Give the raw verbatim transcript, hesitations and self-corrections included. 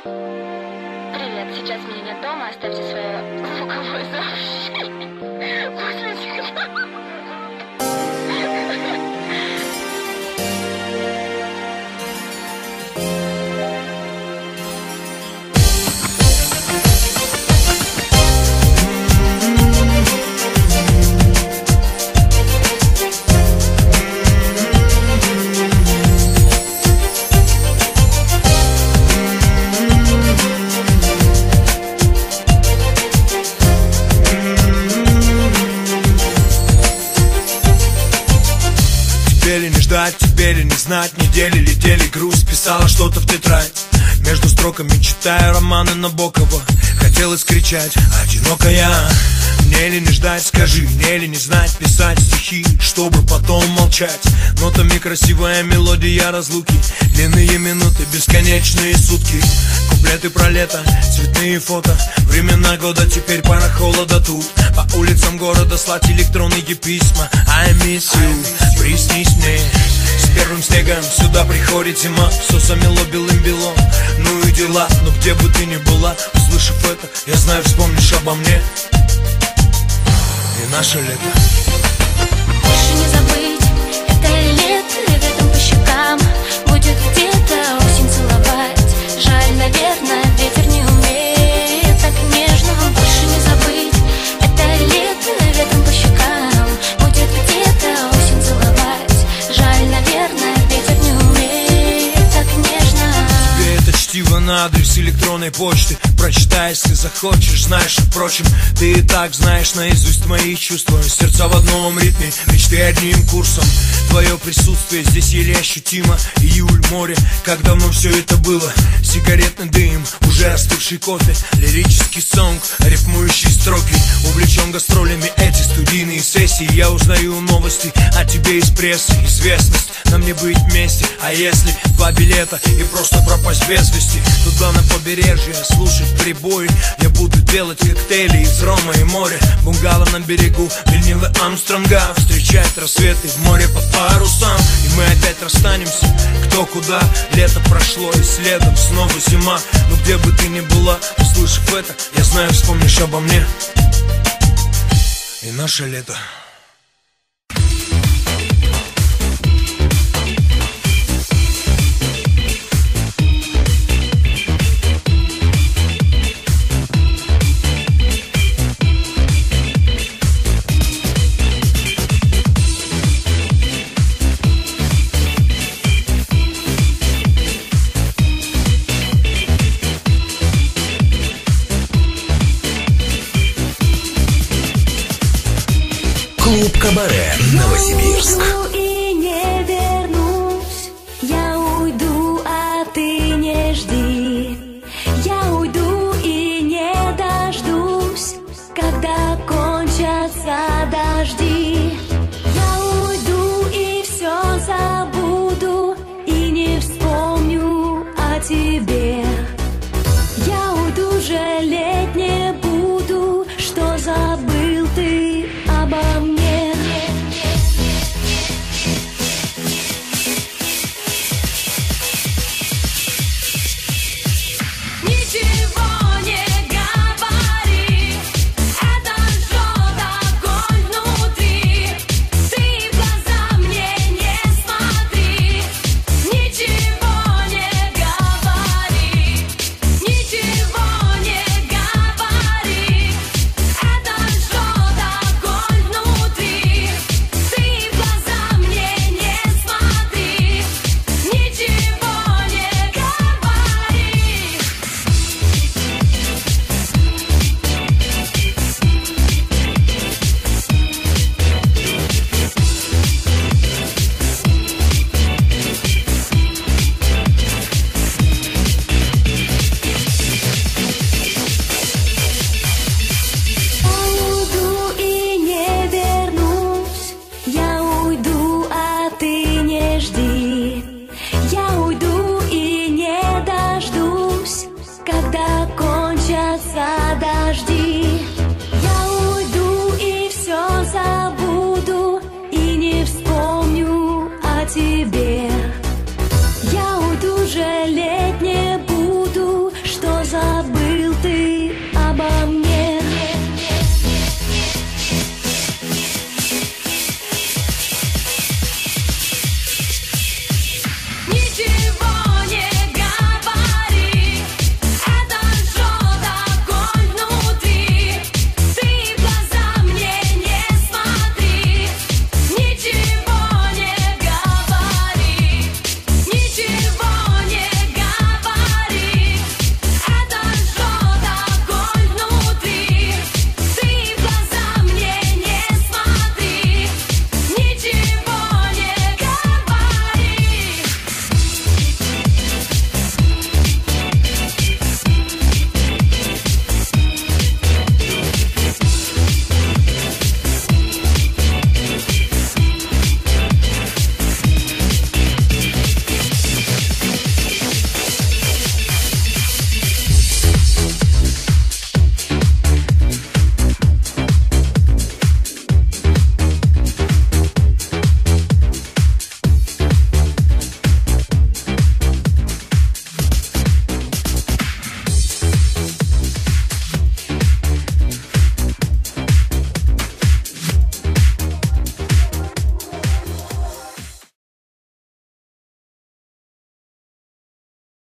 Привет, сейчас меня нет дома, оставьте свое звуковое сообщение после сигнала. Теперь не ждать, теперь не знать. Недели летели, грусть писала что-то в тетрадь. Между строками читаю романы Набокова. Хотелось кричать, одинокая. Мне ли не ждать, скажи, мне ли не знать. Писать стихи, чтобы потом молчать. Нотами красивая мелодия разлуки. Длинные минуты, бесконечные сутки. Куплеты про лето, цветные фото. Времена года, теперь пора холода тут. По улицам города слать электронные письма. I miss you, приснись мне. С первым снегом сюда приходит зима. Все замело белым-белом, ну и дела. Но где бы ты ни была, услышав это, я знаю, вспомнишь обо мне. И наше лето. Больше не забыть, это лето, ветром по щекам. Будет где-то осень целовать. Жаль, наверное, ветер не умеет так нежно. Больше не забыть, это лето, ветром по щекам. Будет где-то осень целовать. Жаль, наверное, ветер не умеет так нежно. Тебе это чтиво на адрес электронной почты. Прочитай, если захочешь, знаешь, впрочем, ты и так знаешь наизусть мои чувства. Сердца в одном ритме, мечты одним курсом. Твое присутствие здесь еле ощутимо. Июль, море, как давно все это было. Сигаретный дым, уже остывший кофе. Лирический сонг, рифмующие строки. Увлечен гастролями эти студийные сессии. Я узнаю новости о тебе из прессы. Известность, нам не быть вместе. А если два билета и просто пропасть без вести? Туда на побережье, слушать прибой. Я буду делать коктейли из рома и моря. Бунгало на берегу, винилы Армстронга. Встречать рассветы в море под парусам. И мы опять расстанемся, кто куда. Лето прошло и следом снова зима. Но где бы ты ни была, услышав это, я знаю, вспомнишь обо мне. И наше лето. Клуб Кабаре, Новосибирск. Я уйду и не вернусь. Я уйду, а ты не жди. Я уйду и не дождусь, когда кончатся дожди. Я уйду и все забуду, и не вспомню о тебе.